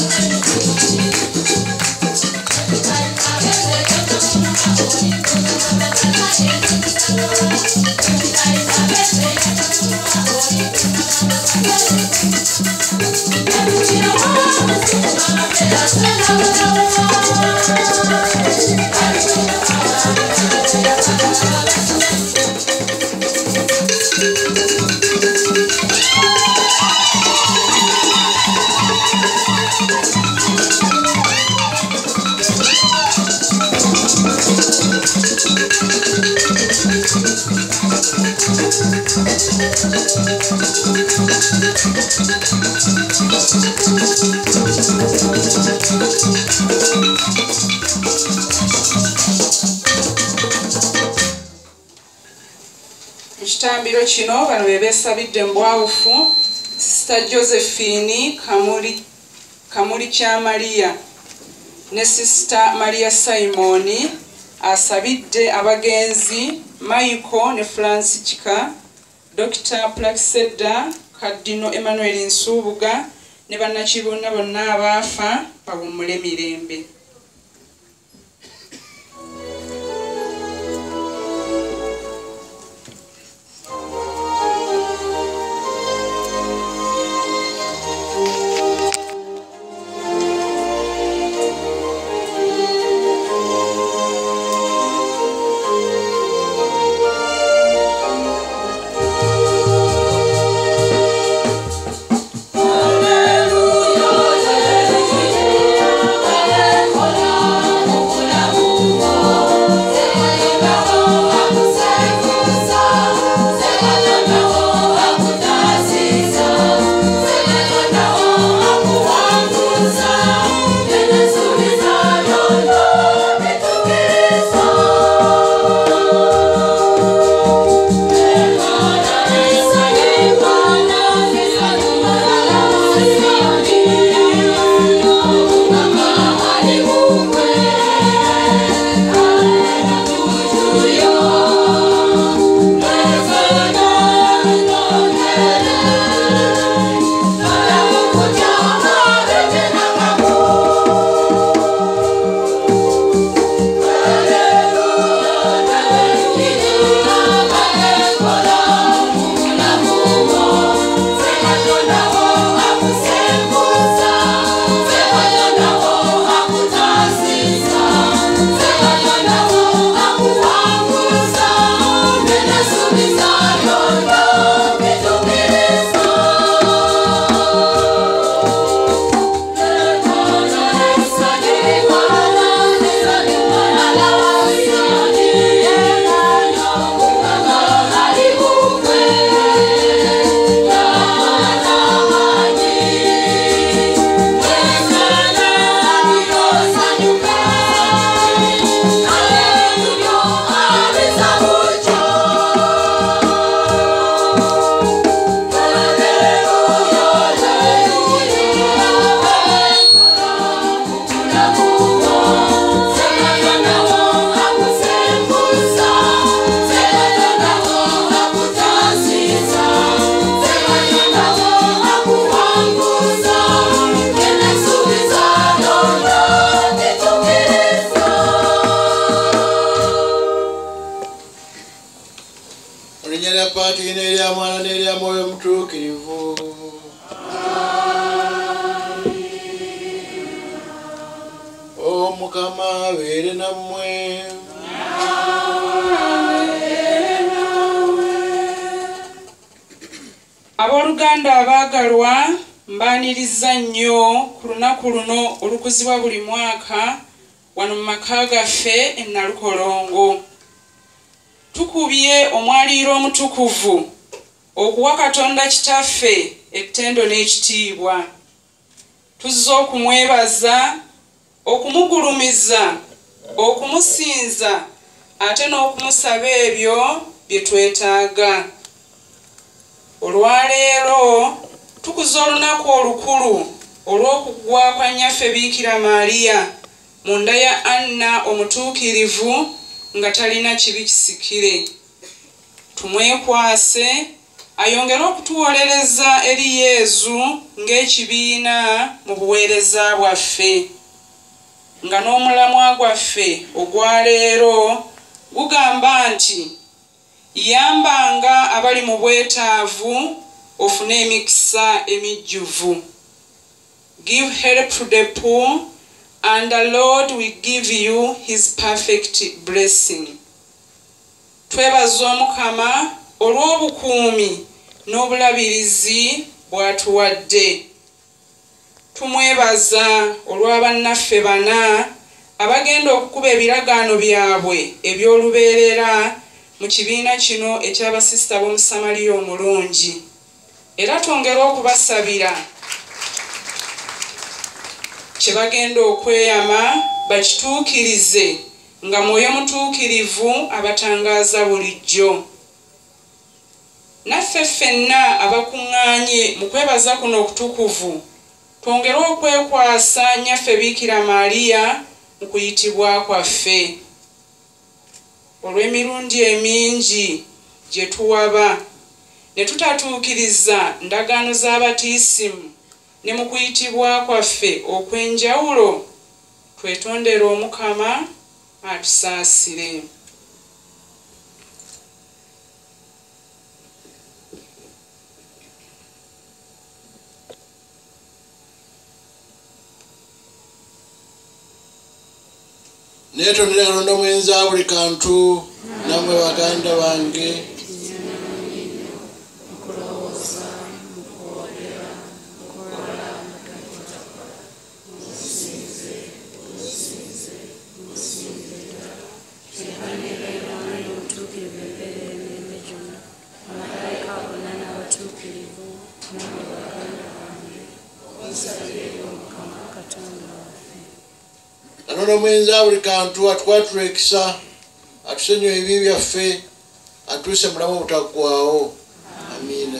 Ekitambiro kino bano bebesabidde mbwawufu Sister Josephine Kamuli Kyamaliya ne Sister Maria Simoni asabidde abagenzi Michael ne Francisca Dr. Plaxeda Kadino Emmanuel Nsubuga ne bannakibona bonna abaafa bawummule mirembe. Aboluganda abagalwa mbaniriza nnyo ku lunaku luno olukuzibwa buli mwaka wano mu maka gaffe e Nalukolongo. Tukubye omwaliiro omutukuvu okuwa Katonda Kitaffe ettendo n'ekitiibwa. Tuzze okumwebaza, okumugulumiza, okumusinza ate n'okumusaba ebyo bye twetaaga. Olwaleero tukuza olunaku olukulu olw'okugwa kwa nnyaffe Biikira Maria mu nda ya Anna omutuukirivu nga talina kibi kisikire. Tumwekwase ayongere okutuwolereza eri Yezu ng'ekibiina mu buweereza bwaffe nga n'omulamwa gwaffe ogwa leero gugamba nti yambanga abali mu bwetaavu ofune emikisa emijjuvu. Give help to the poor and the Lord will give you his perfect blessing. Twebaza Omukama olw'obukuumi n'obulabirizi bw'atuwadde. Tumwebaza olw'abannaffe bana abagenda okukuba ebiragaano byabwe eby'olubeerera mu kibiina kino eky'abasisita b'Omusamaliya omulungi. Era twongera okubasabira kye bagenda okweyama bakituukirize nga Mwoyo Mutuukirivu abatangaaza bulijjo. Naffe ffenna abakuŋŋaanye mu kwebaza kuno okutukuvu twongere okwekwasa nnyaffe Biikira Maaliya mu kuyitibwa kwaffe. Olw'emirundi emingi gye tuwaba ne tutatuukiriza ndagaano z'abatiisimu ne mu kuyitibwa kwaffe okw'enjawulo, twetondere Omukama atusaasire. Netondera Katonda mwenza buli kantu namwe baganda bange Katonda mwenza buli kantu atukwatula ekisa atusonyiwe ebibi byaffe atuuse mulamu obutaggwaawo. Amiina.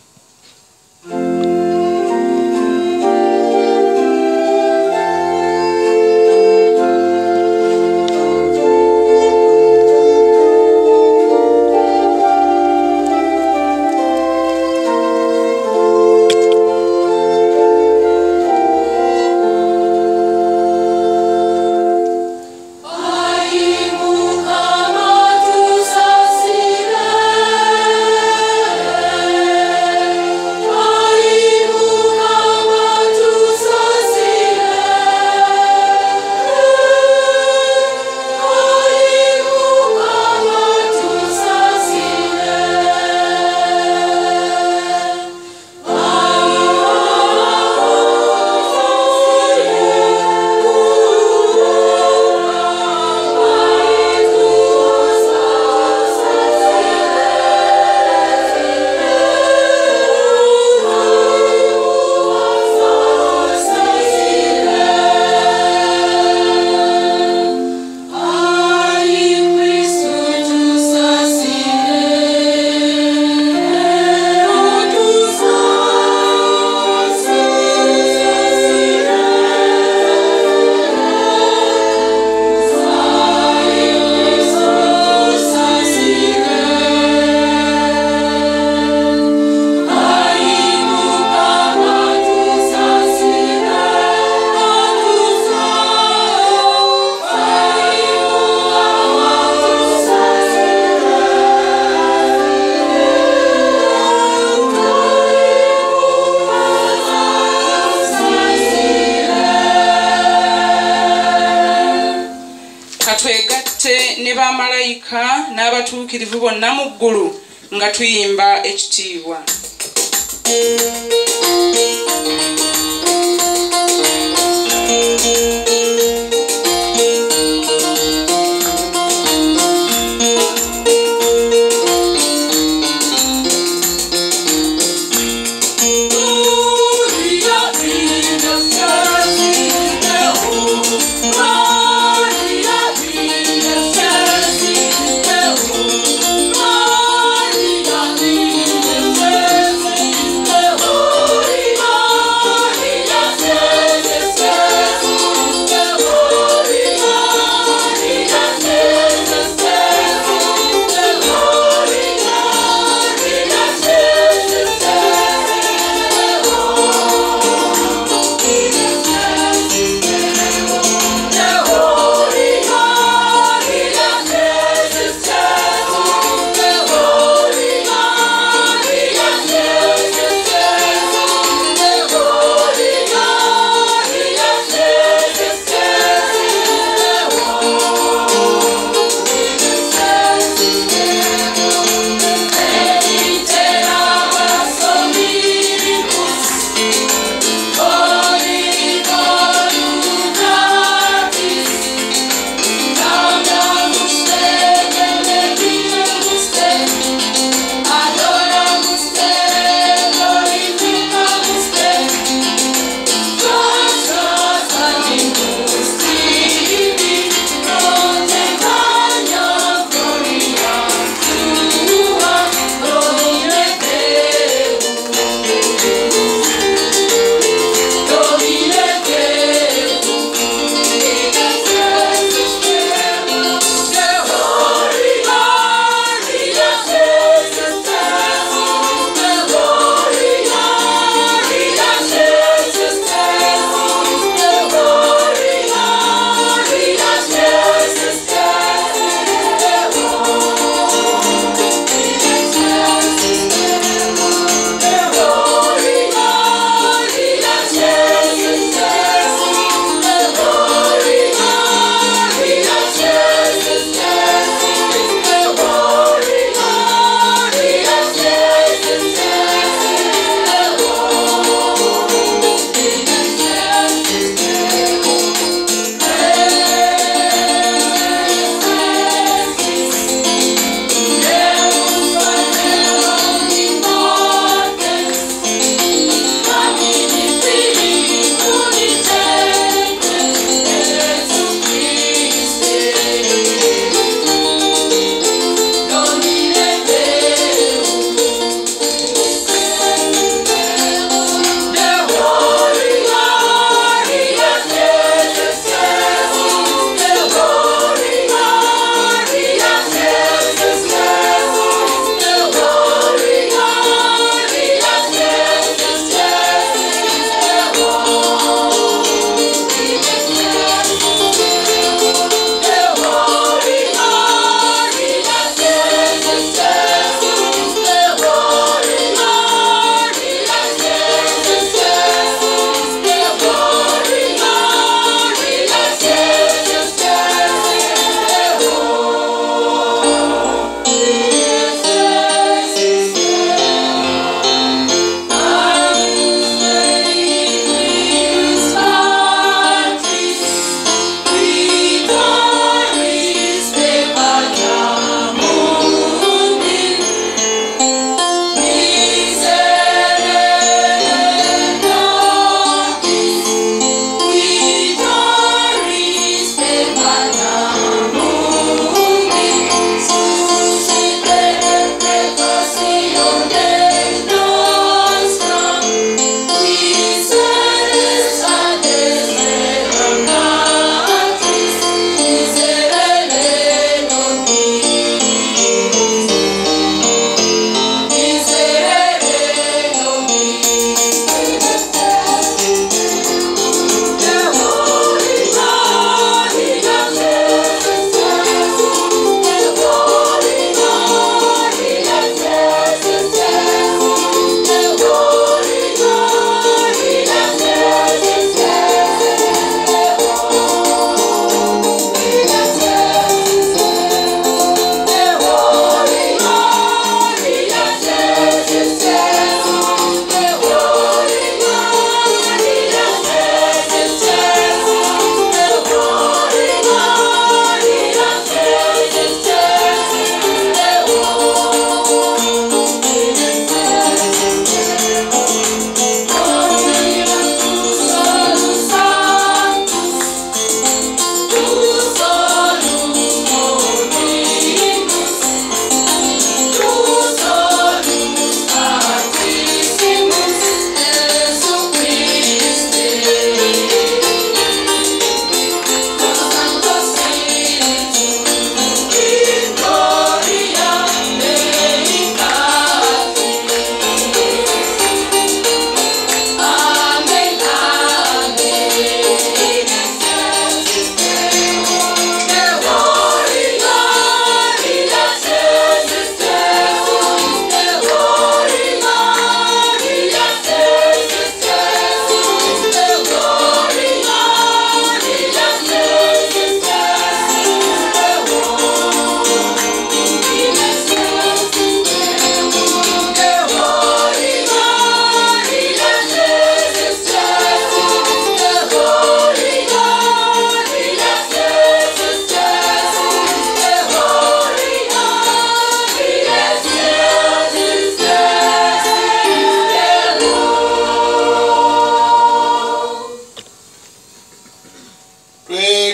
Twegatte ne bamalayika n'abatuukirivu bonna mu ggulu nga tuyimba ekitiibwa. Oh,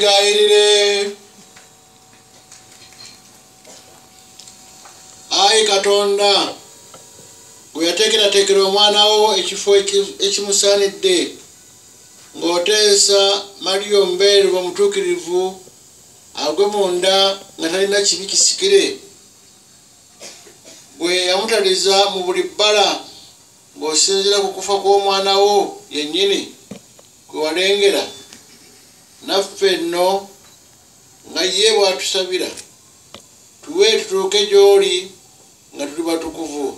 Tunegayirire. Ayi Katonda gwe yateekerateekera omwana wo ekifo ekimusaanidde ng'oteesa Mario Mbeere omutuukirivu agwe munda nga talina kibi kisikire bwe yamutaliza mu buli bbala ng'osinziira ku kufa kw'omwana wo yennyini gwe walengera naffe nno nga ye bw'atusabira tuwe tutuuke gy'oli nga tuli batukuvu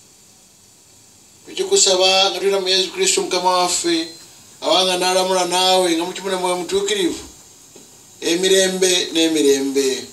tukikusaba nga tulina mu Yesu Kristo Mukama waffe awanga n'alamula naawe nga mukimule mwoyo mutuukirivu emirembe n'emirembe.